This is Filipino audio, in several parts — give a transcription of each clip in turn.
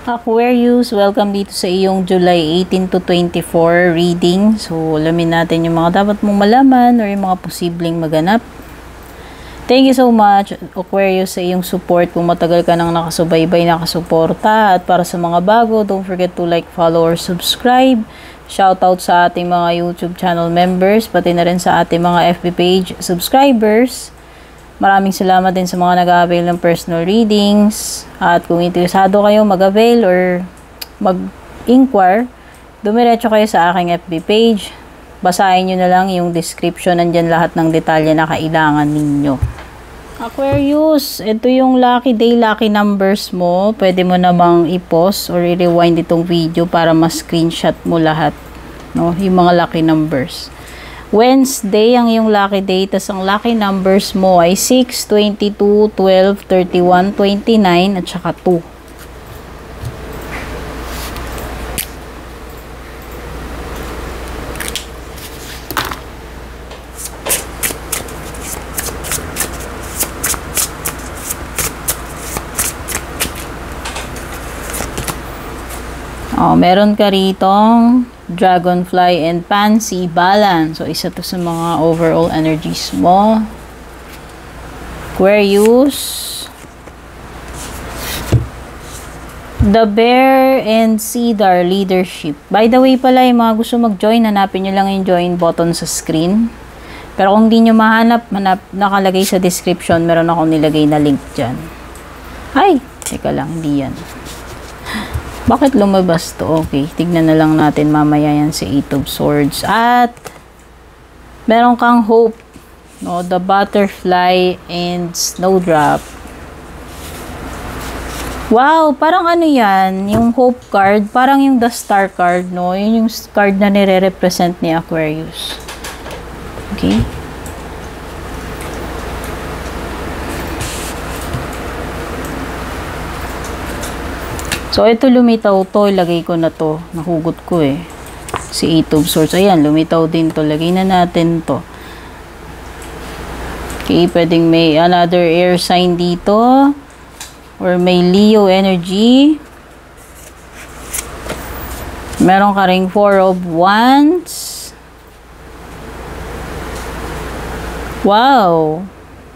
Aquarius, welcome dito sa iyong July 18 to 24 reading. So, alamin natin yung mga dapat mong malaman or yung mga posibleng maganap. Thank you so much, Aquarius, sa iyong support. Kung matagal ka nang nakasubaybay, nakasuporta. At para sa mga bago, don't forget to like, follow, or subscribe. Shoutout sa ating mga YouTube channel members, pati na rin sa ating mga FB page subscribers. Maraming salamat din sa mga nag-avail ng personal readings. At kung interesado kayo mag-avail or mag-inquire, dumiretso kayo sa aking FB page. Basahin nyo na lang yung description. Nandyan lahat ng detalye na kailangan ninyo. Aquarius, ito yung lucky day, lucky numbers mo. Pwede mo namang i-pause or i-rewind itong video para ma-screenshot mo lahat. No? Yung mga lucky numbers. Wednesday ang iyong lucky day, tas ang lucky numbers mo ay 6, 22, 12, 31, 29 at saka 2. Meron ka ritong Dragonfly and Pansy balance. So, isa to sa mga overall energies mo. Aquarius. The Bear and Cedar leadership. By the way pala, yung mga gusto mag-join, hanapin nyo lang yung join button sa screen. Pero kung di nyo mahanap, nakalagay sa description, meron akong nilagay na link dyan. Ay, teka lang, hindi yan. Bakit lumabas to? Okay, tignan na lang natin mamaya yan si Eight of Swords. At meron kang hope, no? The Butterfly and Snowdrop. Wow, parang ano yan, yung hope card, parang yung the star card, no? Yun yung card na nire-represent ni Aquarius. Okay? So, ito lumitaw to. Ilagay ko na to. Nahugot ko eh. Si Eight of Swords. Ayan, lumitaw din to. Lagay na natin to. Okay, pwedeng may another air sign dito. Or may Leo energy. Meron ka ring Four of Wands. Wow!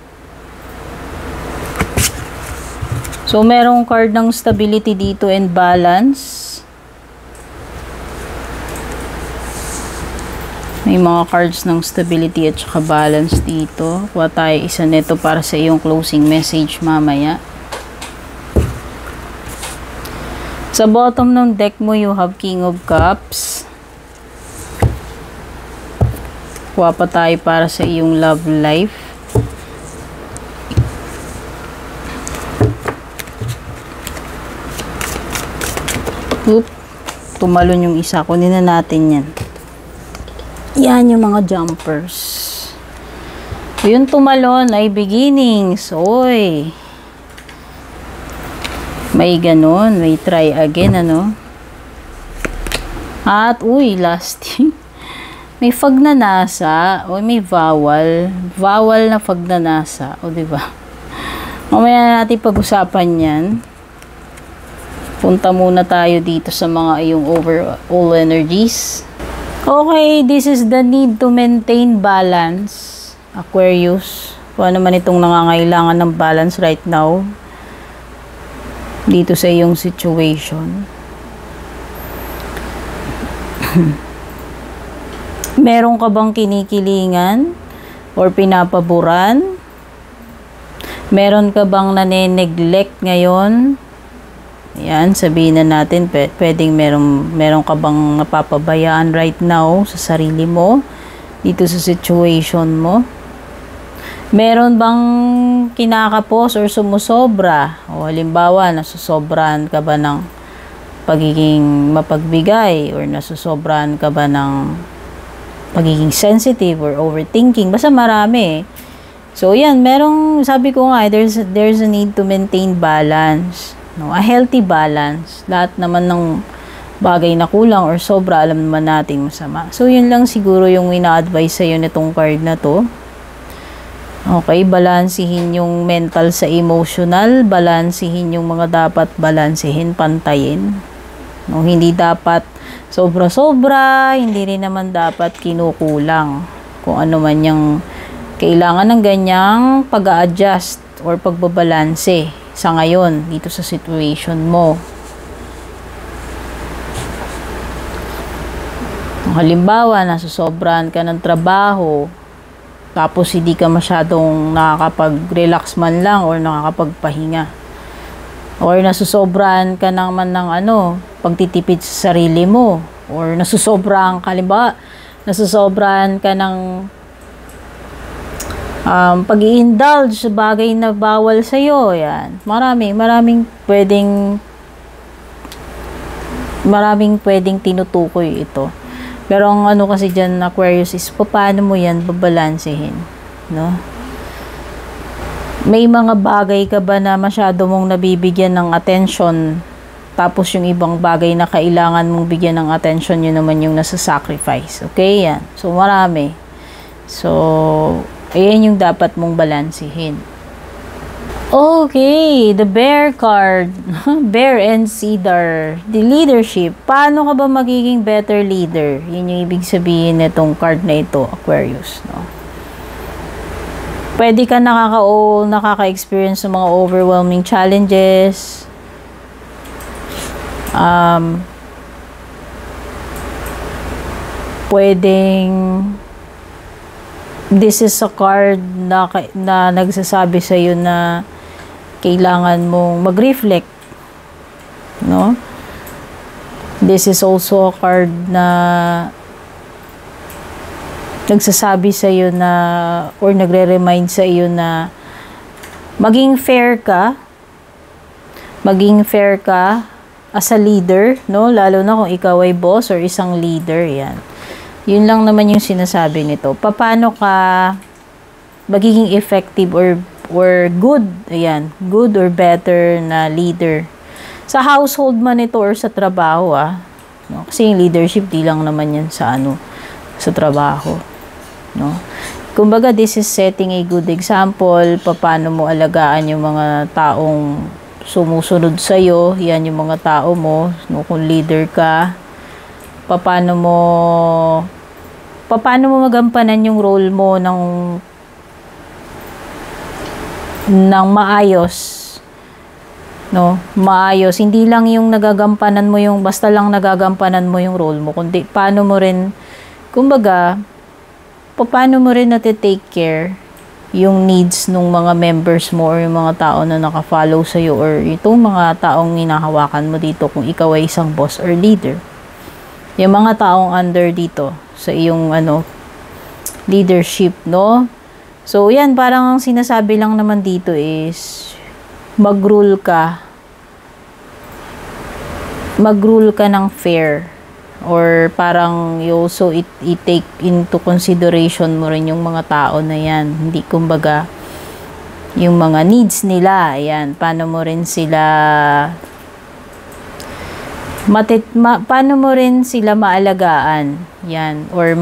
So, merong card ng stability dito and balance. May mga cards ng stability at saka balance dito. Kuha tayo isa nito para sa iyong closing message mamaya. Sa bottom ng deck mo, you have King of Cups. Kuha pa tayo para sa iyong love life. Oop, tumalon yung isa. Kunin na natin yan. Yan yung mga jumpers. Yung tumalon ay beginnings. Oy. May ganun. May try again, ano? At, uy, lasting. May fagnanasa. O, may vowel. Vowel na fagnanasa. O, diba? Mamaya na natin pag-usapan yan. Punta muna tayo dito sa mga iyong overall energies. Okay, this is the need to maintain balance. Aquarius. Kung ano man itong nangangailangan ng balance right now. Dito sa iyong situation. Meron ka bang kinikilingan? Or pinapaboran? Meron ka bang nane-neglect ngayon? Yan, sabihin na natin, pwedeng meron ka bang napapabayaan right now sa sarili mo, dito sa situation mo. Meron bang kinakapos or sumusobra? O halimbawa, nasusobrahan ka ba ng pagiging mapagbigay or nasusobrahan ka ba ng pagiging sensitive or overthinking? Basta marami. So, yan, sabi ko nga, there's a need to maintain balance. No, a healthy balance. Lahat naman ng bagay na kulang or sobra, alam naman natin masama. So, yun lang siguro yung ina-advise sa'yo nitong card na to. Okay, balansihin yung mental sa emotional, balansihin yung mga dapat balansihin, pantayin. No, hindi dapat sobra-sobra, hindi rin naman dapat kinukulang. Kung ano man yung kailangan ng ganyang pag-a-adjust or pagbabalanse sa ngayon dito sa situation mo. Halimbawa, nasusobrahan ka ng trabaho, tapos hindi ka masyadong nakakapag-relax man lang or nakakapagpahinga. Or nasusobrahan ka naman ng pagtitipid sa sarili mo. Or nasusobrahan ka, halimbawa, nasusobrahan ka ng pag-i-indulge sa bagay na bawal sa'yo. Yan. Maraming pwedeng tinutukoy ito. Pero ang kasi dyan, Aquarius, is paano mo yan babalansehin, no? May mga bagay ka ba na masyado mong nabibigyan ng attention, tapos yung ibang bagay na kailangan mong bigyan ng attention, yun naman yung nasa-sacrifice. Okay, yan. So, marami. So, ayan yung dapat mong balansehin. Okay, the bear card. Bear and cedar. The leadership. Paano ka ba magiging better leader? Yun yung ibig sabihin nitong card na ito, Aquarius. No? Pwede ka nakaka-experience ng mga overwhelming challenges. Pwedeng this is a card na nagsasabi sa iyo na kailangan mong mag-reflect, no? This is also a card na nagsasabi sa iyo na or nagre-remind sa iyo na maging fair ka as a leader, no? Lalo na kung ikaw ay boss or isang leader, yan. Yun lang naman yung sinasabi nito. Paano ka magiging effective or good, ayan, good or better na leader. Sa household man ito or sa trabaho, no? Kasi yung leadership, di lang naman yan sa sa trabaho, no? Kumbaga, this is setting a good example, paano mo alagaan yung mga taong sumusunod sa'yo, yan yung mga tao mo, no? Kung leader ka, paano mo magampanan yung role mo ng maayos, no? Maayos, hindi lang yung nagagampanan mo yung basta lang nagagampanan mo yung role mo, kundi paano mo rin, kumbaga, paano mo rin take care yung needs ng mga members mo or yung mga tao na naka-follow sa iyo or itong mga taong hinahawakan mo dito kung ikaw ay isang boss or leader. Yung mga taong under dito sa iyong leadership, no? So, yan, parang ang sinasabi lang naman dito is mag-rule ka ng fair, or parang you also i-take into consideration mo rin yung mga tao na yan. Hindi, kumbaga, yung mga needs nila, ayan, paano mo rin sila paano mo rin sila maalagaan, yan, or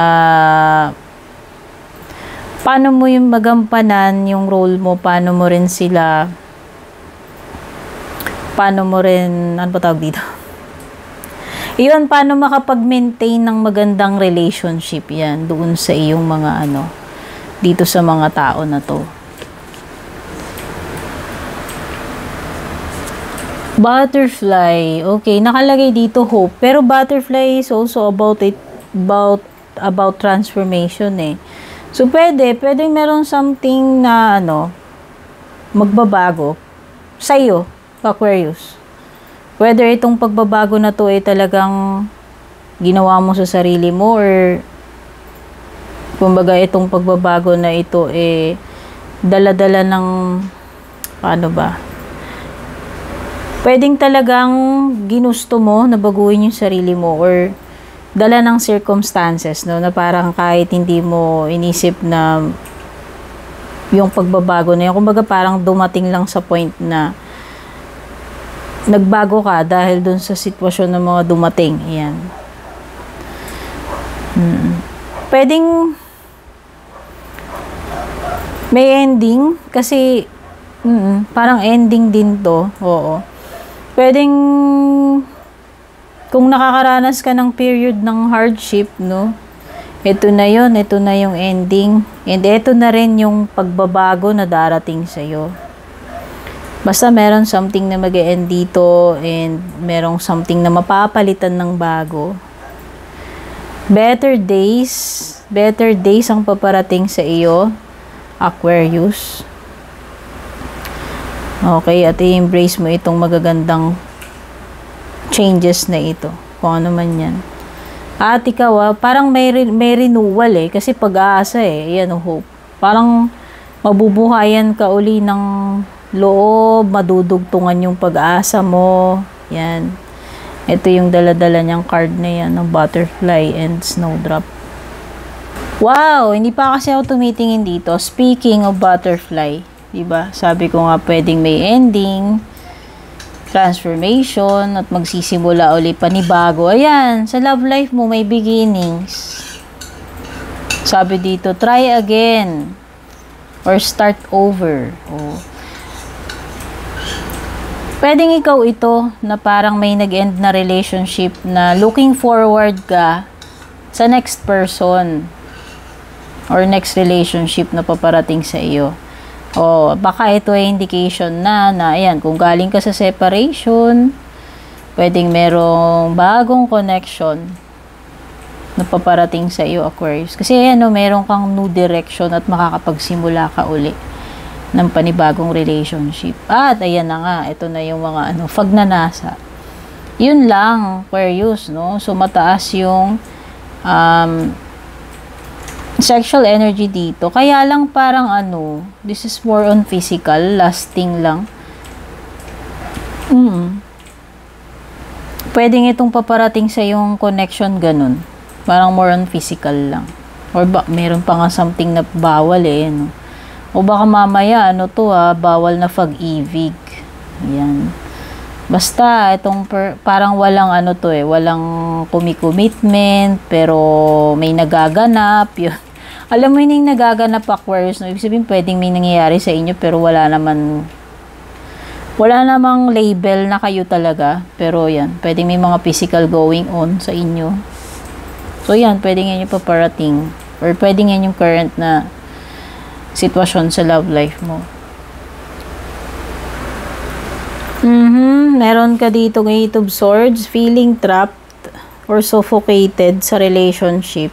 paano mo yung magampanan yung role mo, paano mo rin ano ba tawag dito? Iyon, paano makapag-maintain ng magandang relationship, yan, doon sa iyong mga dito sa mga tao na to. Butterfly. Okay, nakalagay dito hope. Pero butterfly is also about transformation eh. So, pwedeng meron something na magbabago sa iyo, Aquarius. Whether itong pagbabago na to ay talagang ginawa mo sa sarili mo, or kumbaga itong pagbabago na ito dala-dala ng paano ba? Pwedeng talagang ginusto mo na baguhin yung sarili mo, or dala ng circumstances, no, na parang kahit hindi mo inisip na yung pagbabago na yun, kumbaga parang dumating lang sa point na nagbago ka dahil dun sa sitwasyon ng mga dumating. Ayan. May ending kasi parang ending din to. Oo. Pwedeng kung nakakaranas ka ng period ng hardship, no? Ito na yun, ito na yung ending. And ito na rin yung pagbabago na darating sa'yo. Basta meron something na mag-e-end dito and merong something na mapapalitan ng bago. Better days ang paparating sa iyo, Aquarius. Okay, at i-embrace mo itong magagandang changes na ito. Kung ano man yan. At ikaw, parang may renewal kasi pag-aasa yan, hope. Parang mabubuhayan ka uli ng loob, madudugtungan yung pag-asa mo. Yan. Ito yung dala-dala niyang card na yan, ng butterfly and snowdrop. Wow! Hindi pa kasi ako tumitingin dito. Speaking of butterfly, diba? Sabi ko nga pwedeng may ending, transformation, at magsisimula uli panibago. Ayan, sa love life mo may beginnings. Sabi dito, try again or start over. Oh. Pwedeng ikaw ito na parang may nag-end na relationship na looking forward ka sa next person or next relationship na paparating sa iyo. O baka ito ay indication na ayan, kung galing ka sa separation, pwedeng merong bagong connection na paparating sa iyo, Aquarius. Kasi ayan, meron kang new direction at makakapagsimula ka uli ng panibagong relationship. At ayan na nga, ito na yung mga fagnanasa. Yun lang, Aquarius, no? So mataas yung sexual energy dito. Kaya lang parang this is more on physical, lasting lang. Pwedeng itong paparating sa yung connection ganun. Parang more on physical lang. Or meron pa nga something na bawal no? O baka mamaya bawal na pag-ibig. Yan. Basta itong parang walang walang commitment pero may nagaganap yun. Alam mo yung nagaganap, Aquarius, no? Ibig sabihin pwedeng may nangyayari sa inyo pero wala namang label na kayo talaga. Pero yan, pwedeng may mga physical going on sa inyo. So yan, pwedeng yan yung paparating or pwedeng yan yung current na sitwasyon sa love life mo. Meron ka dito ng Eight of Swords, feeling trapped or suffocated sa relationship.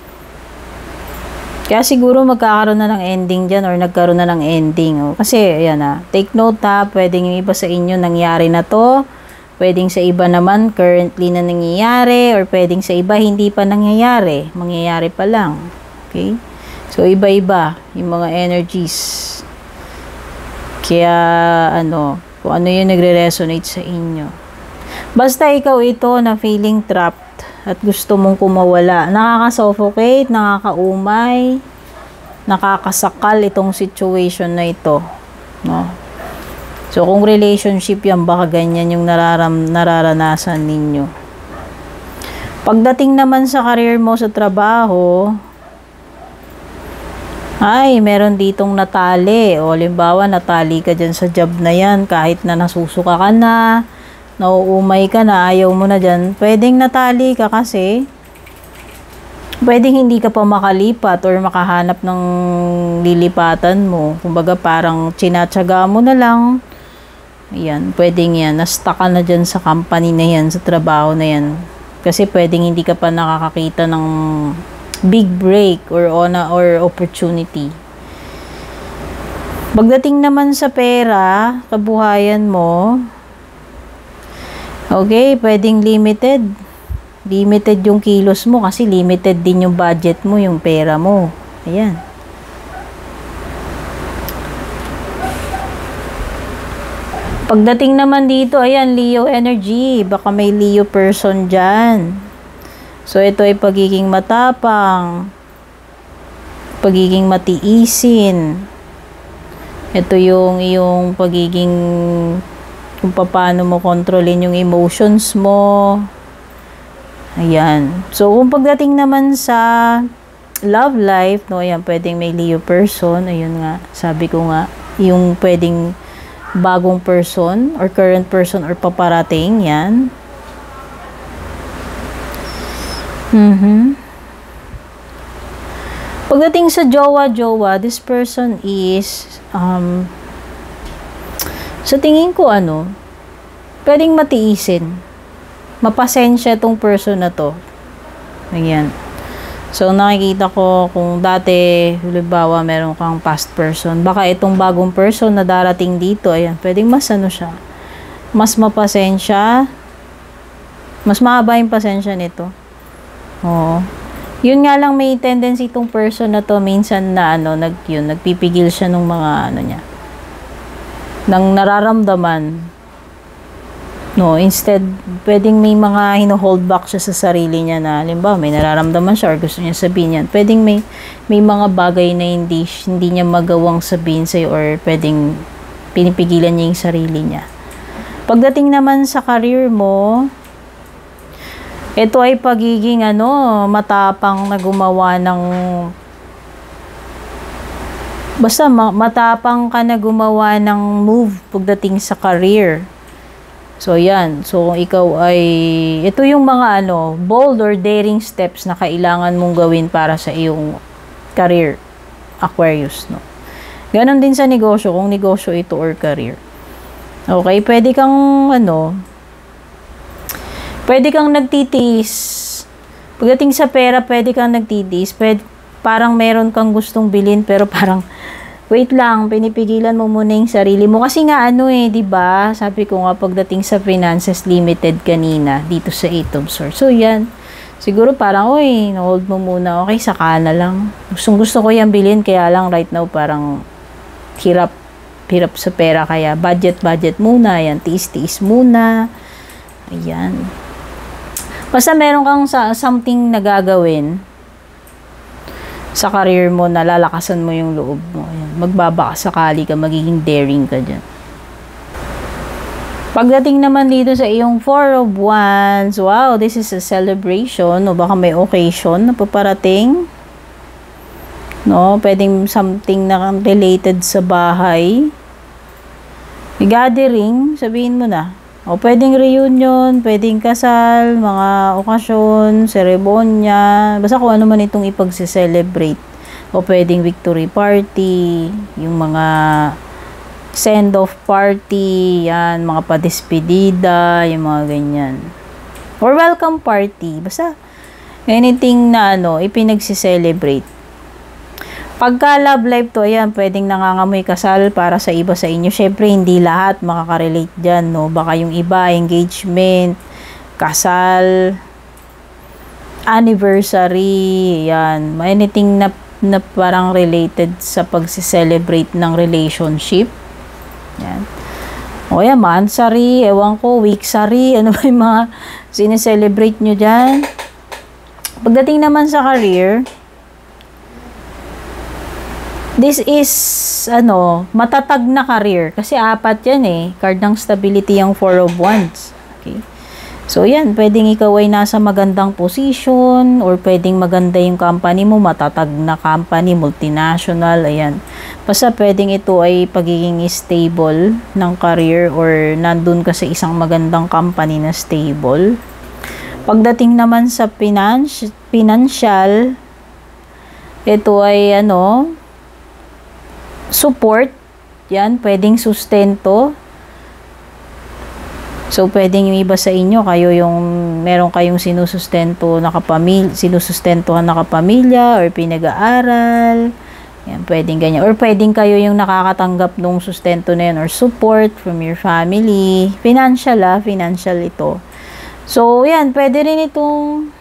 Kaya siguro magkakaroon na ng ending dyan or nagkaroon na ng ending. Kasi, ayan take note pwedeng yung iba sa inyo nangyari na to. Pwedeng sa iba naman currently na nangyayari or pwedeng sa iba hindi pa nangyayari. Mangyayari pa lang. Okay? So, iba-iba yung mga energies. Kaya, kung ano yung nagre-resonate sa inyo. Basta ikaw ito na feeling trapped at gusto mong kumawala. Nakaka-suffocate, nakakaumay, nakakasakal itong situation na ito. No? So, kung relationship yan, baka ganyan yung nararanasan ninyo. Pagdating naman sa career mo sa trabaho, meron ditong natali. O, halimbawa, natali ka dyan sa job na yan, kahit na nasusuka ka na, nauumay ka na, ayaw mo na dyan, pwedeng natali ka kasi pwedeng hindi ka pa makalipat or makahanap ng lilipatan mo. Kumbaga parang tsinatsaga mo na lang. Ayan, pwedeng yan. Na-stuck ka na dyan sa company na yan, sa trabaho na yan. Kasi pwedeng hindi ka pa nakakakita ng big break or opportunity. Pagdating naman sa pera, kabuhayan mo, okay, pwedeng limited. Limited yung kilos mo kasi limited din yung budget mo, yung pera mo. Ayan. Pagdating naman dito, ayan, Leo energy. Baka may Leo person dyan. So, ito ay pagiging matapang. Pagiging matiisin. Ito yung iyong pagiging kung paano mo kontrolin yung emotions mo. Ayan. So, kung pagdating naman sa love life, no, ayan, pwedeng may Leo person, ayun nga, sabi ko nga, yung pwedeng bagong person, or current person, or paparating, yan. Pagdating sa jowa, this person is, sa tingin ko, pwedeng matiisin. Mapasensya itong person na to. Ayan. So, nakikita ko kung dati, halimbawa, meron kang past person. Baka itong bagong person na darating dito, ayan, pwedeng mas siya. Mas mapasensya. Mas mahaba yung pasensya nito. Oo. Yun nga lang, may tendency itong person na to, minsan na, nagpipigil siya ng mga, niya. Nang nararamdaman. No, instead, pwedeng may mga hino-hold back siya sa sarili niya na, halimbawa, may nararamdaman siya or gusto niya sabihin yan. Pwedeng may mga bagay na hindi niya magawang sabihin sa'yo or pwedeng pinipigilan niya yung sarili niya. Pagdating naman sa career mo, ito ay pagiging, matapang na gumawa ng, basta matapang ka na gumawa ng move pagdating sa career. So, yan. So, kung ikaw ay, ito yung mga, bold or daring steps na kailangan mong gawin para sa iyong career, Aquarius, no? Ganon din sa negosyo, kung negosyo ito or career. Okay, pwede kang, pwede kang nagtitiis. Pagdating sa pera, pwede kang nagtitiis. Parang meron kang gustong bilhin, pero parang, wait lang, pinipigilan mo muna yung sarili mo. Kasi nga, diba? Sabi ko nga, pagdating sa finances, limited kanina, dito sa 8 of Swords. So, yan. Siguro parang, na-hold mo muna. Okay, saka na lang. Gusto ko yan bilhin, kaya lang right now, parang hirap sa pera. Kaya, budget muna. Yan, tiis-tiis muna. Ayan. Basta meron kang something na gagawin sa career mo, na lalakasan mo yung loob mo. Ayan. Magbabakasakali ka, magiging daring ka dyan. Pagdating naman dito sa iyong 4 of Wands, wow, this is a celebration, o baka may occasion na paparating. No, pwedeng something na related sa bahay. Gathering, sabihin mo na. O pwedeng reunion, pwedeng kasal, mga okasyon, seremonya, basta kung ano man itong ipagse-celebrate. O pwedeng victory party, yung mga send-off party, yan, mga padespedida, yung mga ganyan. Or welcome party, basta anything na ipinagse-celebrate. Pagka love life to, ayan, pwedeng nangangamoy kasal para sa iba sa inyo. Syempre, hindi lahat makaka-relate dyan, no? Baka yung iba, engagement, kasal, anniversary, yan. Anything na parang related sa pag-celebrate ng relationship. Yan. O yan, monthsary, ewan ko, weeksary, ano ba yung mga sineselebrate nyo dyan? Pagdating naman sa career, this is, matatag na career. Kasi 4 yan Card ng stability yung 4 of Wands. Okay. So, yan. Pwedeng ikaw ay nasa magandang position or pwedeng maganda yung company mo, matatag na company, multinational, ayan. Basta pwedeng ito ay pagiging stable ng career or nandun ka sa isang magandang company na stable. Pagdating naman sa financial, ito ay, support, yan, pwedeng sustento. So, pwedeng yung iba sa inyo, meron kayong sinusustentuhan na kapamilya, or pinag-aaral, yan, pwedeng ganyan. Or pwedeng kayo yung nakakatanggap ng sustento na yan, or support from your family. Financial ito. So, yan, pwede rin itong,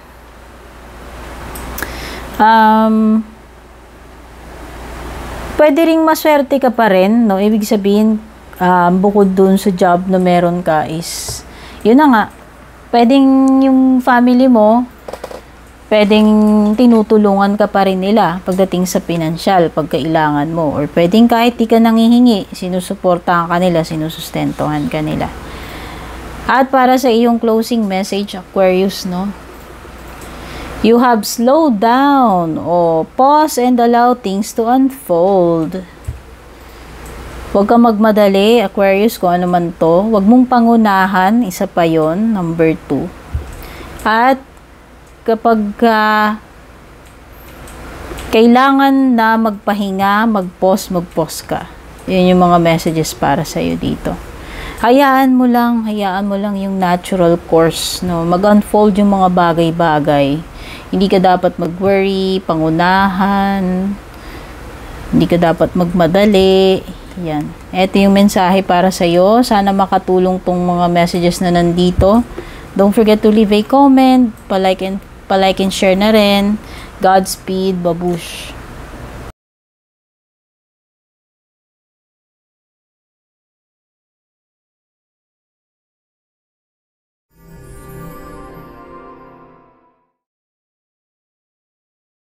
pwede ring maswerte ka pa rin, no? Ibig sabihin, bukod dun sa job na meron ka is, yun na nga, pwedeng yung family mo, pwedeng tinutulungan ka pa rin nila pagdating sa financial, pagkailangan mo. Or pwedeng kahit di ka nanghihingi, sinusuportahan ka nila, sinusustentuhan ka nila. At para sa iyong closing message, Aquarius, no? You have slowed down. O, pause and allow things to unfold. Huwag kang magmadali, Aquarius, kung ano man to. Huwag mong pangunahan, isa pa yon, number 2. At kapag kailangan na magpahinga, mag-pause ka. Yun yung mga messages para sa'yo dito. Hayaan mo lang yung natural course, no? Mag-unfold yung mga bagay-bagay. Hindi ka dapat mag-worry, pangunahan, hindi ka dapat magmadali. Yan. Ito yung mensahe para sa'yo. Sana makatulong tong mga messages na nandito. Don't forget to leave a comment, pa-like and share na rin. Godspeed, babush!